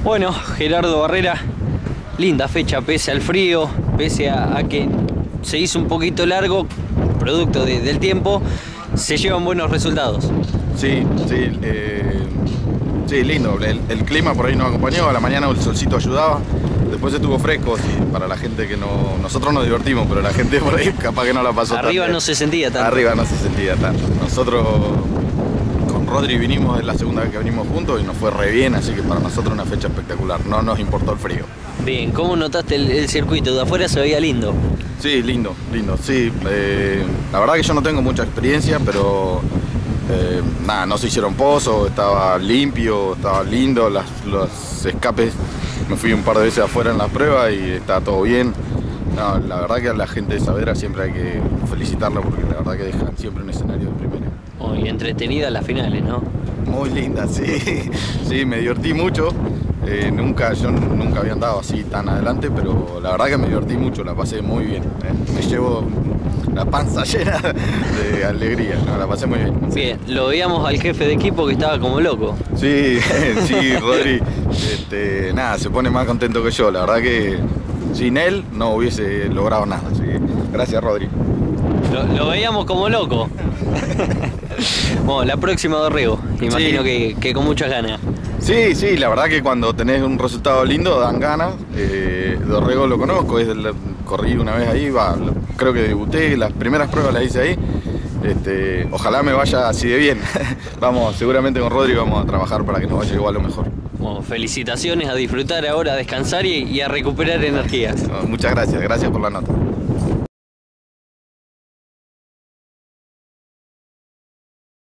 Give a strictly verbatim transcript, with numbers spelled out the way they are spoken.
Bueno, Gerardo Barrera, linda fecha pese al frío, pese a, a que se hizo un poquito largo, producto de, del tiempo, se llevan buenos resultados. Sí, sí, eh, sí, lindo. El, el clima por ahí nos acompañó, a la mañana el solcito ayudaba, después estuvo fresco, sí, para la gente que no... Nosotros nos divertimos, pero la gente por ahí capaz que no la pasó Arriba tan no se sentía tanto. Arriba no se sentía tanto. Nosotros con Rodri vinimos, es la segunda vez que venimos juntos y nos fue re bien, así que para nosotros una fecha espectacular, no nos importó el frío. Bien, ¿cómo notaste el, el circuito? De afuera se veía lindo. Sí, lindo, lindo, sí. Eh, la verdad que yo no tengo mucha experiencia, pero eh, nada, no se hicieron pozos, estaba limpio, estaba lindo, las, los escapes, me fui un par de veces afuera en las pruebas y estaba todo bien. No, la verdad que a la gente de Saavedra siempre hay que felicitarla porque la verdad que dejan siempre un escenario de primera. Muy entretenidas las finales, ¿no? Muy linda, sí, sí, me divertí mucho. Eh, nunca, yo nunca había andado así tan adelante, pero la verdad que me divertí mucho, la pasé muy bien. Eh. Me llevo la panza llena de alegría, no, la pasé muy bien. Bien, lo veíamos al jefe de equipo que estaba como loco. Sí, sí, Rodri, este, nada, se pone más contento que yo, la verdad que sin él no hubiese logrado nada, así que gracias, Rodri. Lo, lo veíamos como loco. Bueno, la próxima Dorrego, imagino Sí. que, que con muchas ganas. Sí, sí, la verdad que cuando tenés un resultado lindo dan ganas. Eh, Dorrego lo conozco, es del, corrí una vez ahí, va, creo que debuté, las primeras pruebas las hice ahí. Este, ojalá me vaya así de bien. Vamos, seguramente con Rodri vamos a trabajar para que nos vaya igual o mejor. Bueno, felicitaciones, a disfrutar ahora, a descansar y, y a recuperar energías. Muchas gracias, gracias por la nota.